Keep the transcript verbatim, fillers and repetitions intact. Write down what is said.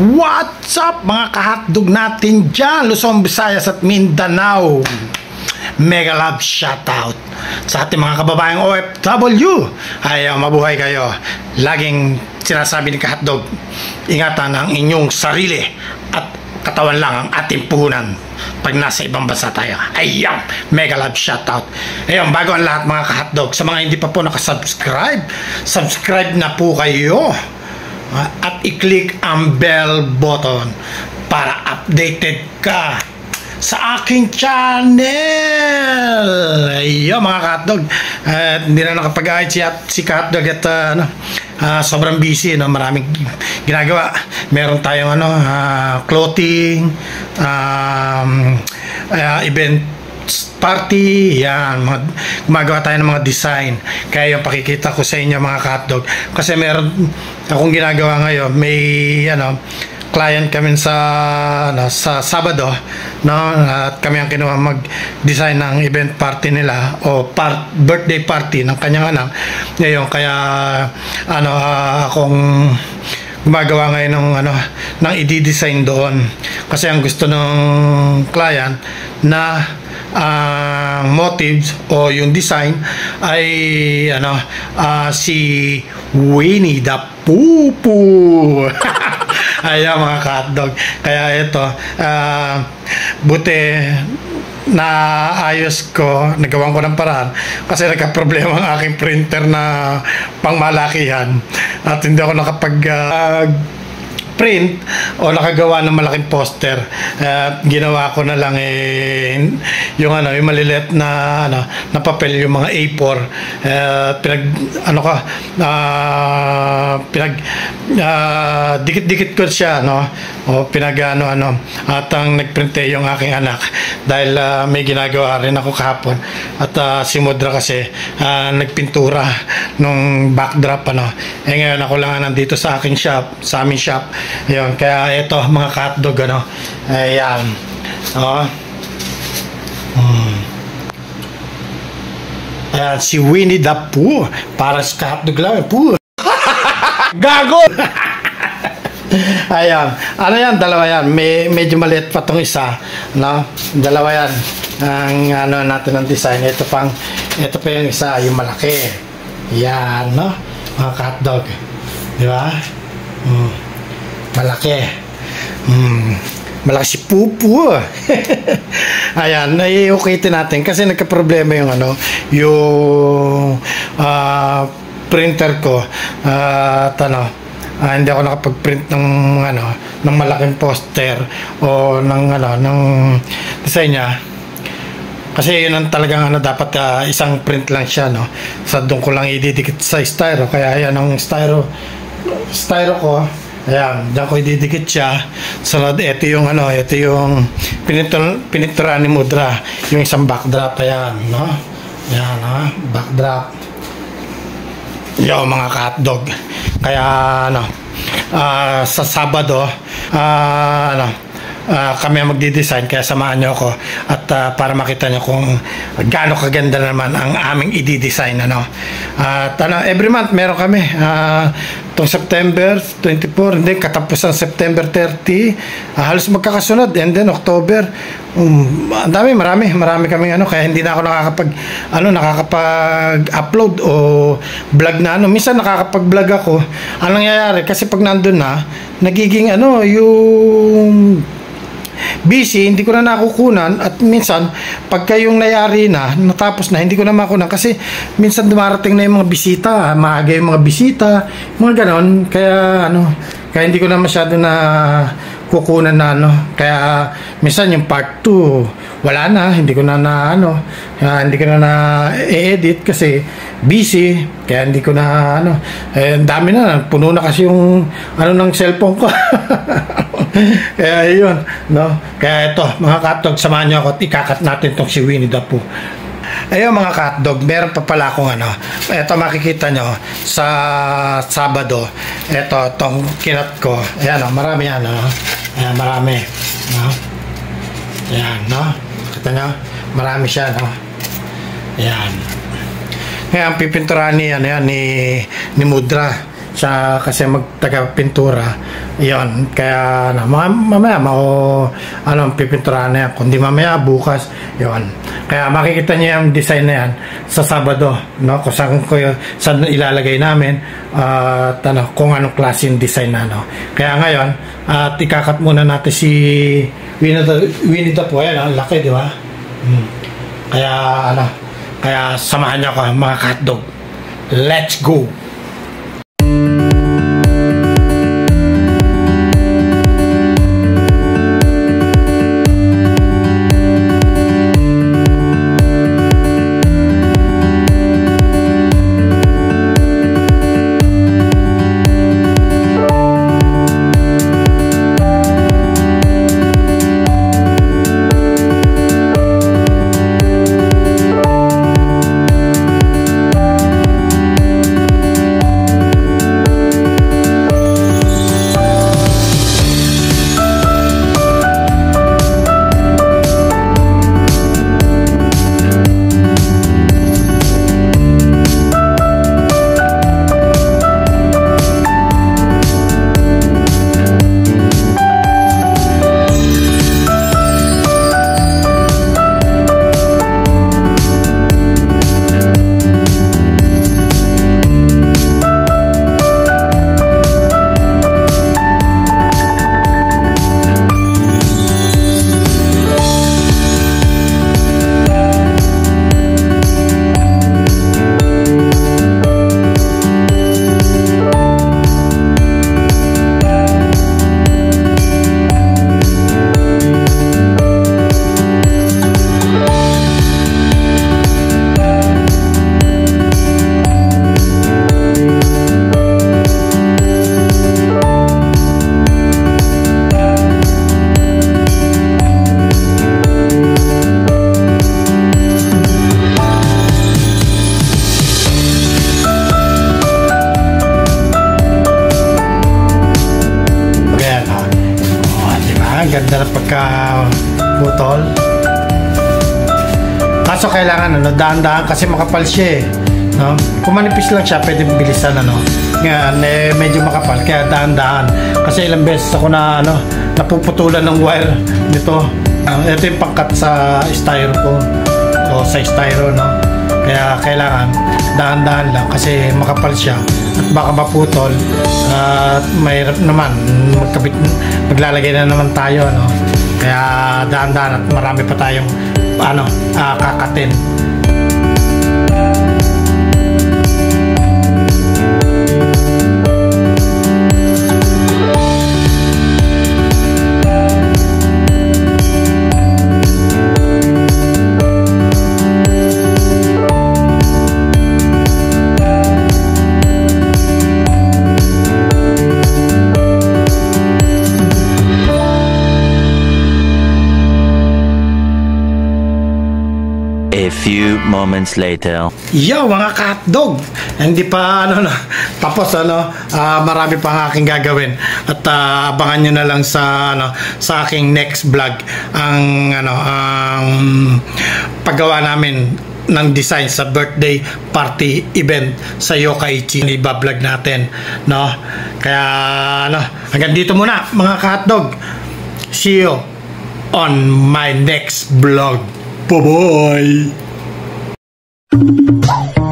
What's up mga kahotdog natin dyan, Luzon, Visayas at Mindanao. Mega love shoutout sa ating mga kababayang O F W. Ay uh, mabuhay kayo. Laging sinasabi ni kahotdog, ingatan ang inyong sarili at katawan lang ang ating puhunan pag nasa ibang bansa tayo. Ayan, mega love shoutout. Ayun, bago ang lahat mga kahotdog, sa mga hindi pa po nakasubscribe, subscribe na po kayo at i-click ang bell button para updated ka sa aking channel. Ayun mga kahotdog, uh, hindi na nakapag-ayit si, si kahotdog at uh, ano, uh, sobrang busy, no? Maraming ginagawa. Meron tayong ano, uh, clothing, um, uh, event party, yan, mga, gumagawa tayo ng mga design. Kaya yung pakikita ko sa inyo mga kahotdog, kasi meron akong ginagawa ngayon. May ano, client kami sa ano, sa Sabado, no, at kami ang kinuha mag-design ng event party nila o part, birthday party ng kanyang anak. Ngayon, kaya ano, uh, akong gumagawa ngayon ng ano, ng i-design doon, kasi ang gusto ng client na ang uh, motives o yung design ay ano, uh, si Winnie the Pooh. Ayan mga kahotdog. Kaya ito, uh, buti na ayos ko, nagawan ko ng paraan kasi nagka-problema ang aking printer na pangmalakihan at hindi ako nakapag uh, print o nakagawa ng malaking poster. Uh, ginawa ko na lang eh, yung ano, yung maliliit na ano, na papel, yung mga A four. Uh, pinag ano ka uh, pinag uh, dikit-dikit ko siya, no, o pinag ano ano at ang nagprinte yung aking anak dahil uh, may ginagawa rin ako kahapon at uh, si Mudra kasi uh, nagpintura nung backdrop, ano. Eh ngayon ako lang nandito sa aking shop, sa aming shop. Ayun, kaya ito mga kahotdog, ano, ayan, oh. hmm. Ayan, si Winnie the Pooh, para sa kahotdog lang, Pooh. Gago. Ayan, ano yan, dalawa yan, may, medyo maliit pa tong isa, no, dalawa yan ang ano natin ng design. Ito pang, ito pa yung isa, yung malaki, yan, no, mga kahotdog, di ba? hmm. Malaki. Hmm. Malaki si Pupu. Ayan, nai-ukitin natin kasi nagka-problema yung ano, yung uh, printer ko. Uh, at ano, uh, hindi ako nakapag-print ng ano, ng malaking poster o ng ano, ng design niya. Kasi yun ang talagang ano, dapat uh, isang print lang siya, no. Sa doon ko lang ididikit sa styro. Kaya ayan ang styro, styro ko. Ayan, diyan ko ididikit siya. Sunod, ito yung ano, ito yung pinitura, pinitura ni Mudra, yung isang backdrop. Ayan, no? Ayan, ha? Backdrop. Yo, mga kahotdog. Kaya, ano, uh, sa Sabado, uh, ano, uh, kami ang magdi-design, kaya samahan nyo ako at uh, para makita nyo kung gaano kaganda naman ang aming i-design, ano. At uh, ano, every month meron kami. Uh, itong September twenty-four, hindi, katapusan September thirty, uh, halos magkakasunod, and then October, um, ang dami, marami, marami kaming ano, kaya hindi na ako nakakapag, ano, nakakapag-upload o vlog na ano. Minsan nakakapag-vlog ako, anong nangyayari, kasi pag nandun na, nagiging ano, yung busy, hindi ko na nakukunan, at minsan pagka yung nayari na, natapos na, hindi ko na makunan kasi minsan dumarating na yung mga bisita, maaga yung mga bisita, mga ganon, kaya ano, kaya hindi ko na masyado na kukunan na ano, kaya minsan yung part two wala na, hindi ko na na ano, uh, hindi ko na na e-edit kasi busy, kaya hindi ko na ano, eh dami na, puno na kasi yung ano ng cellphone ko. Kaya yun, no, kaya ito mga kahotdog, samahan nyo ako at ikakat natin tong si Winnie the Pooh. Ayun mga kahotdog, meron pa pala akong ano, ito makikita nyo sa Sabado, ito, itong kinat ko, ayan o, marami yan, no? Ayan, marami, no? Ayan, no? Kita nyo, marami siya, no? Ayan. Ngayon, pipinturahan ni, ano yan, ni, ni Mudra, siya kasi magtaga-pintura. Yon, kaya na mamaya mao ano pipinturahan na yan, kundi mamaya bukas. Yon, kaya makikita niyo yung design na yan sa Sabado, no, kung saan, kung saan ilalagay namin at uh, ano, kung anong klase yung design na, no. Kaya ngayon at uh, ikakat muna natin si Winnie the, Winnie the Pooh. Yan, ang laki, di ba? Hmm. Kaya ano, kaya samahan niyo ako mga hotdog. Let's go! Ganda na pagka-putol. Kaso kailangan ano, dahan-dahan kasi makapal siya eh, no? Kung manipis lang siya, pwede bilisan ano. Ngayon, eh, medyo makapal, kaya dahan-dahan. Kasi ilang beses ako na ano, napuputulan ng wire nito. Uh, ito yung pangkat sa styro ko o sa styro, no? Kaya kailangan dahan-dahan lang kasi makapal siya at baka maputol at uh, mahirap naman magkabit, maglalagay na naman tayo, no? Kaya dahan-dahan at marami pa tayong ano, uh, kakatin. A few moments later. Yo mga hotdog, hindi pa ano na tapos ano, uh, marami pang aking gagawin at uh, abangan nyo na lang sa ano sa aking next vlog ang ano ang paggawa namin ng design sa birthday party event sa Yokkaichi. Iba-vlog natin, no? Kaya ano, hanggang dito muna mga hotdog. See you on my next vlog. Bye-bye!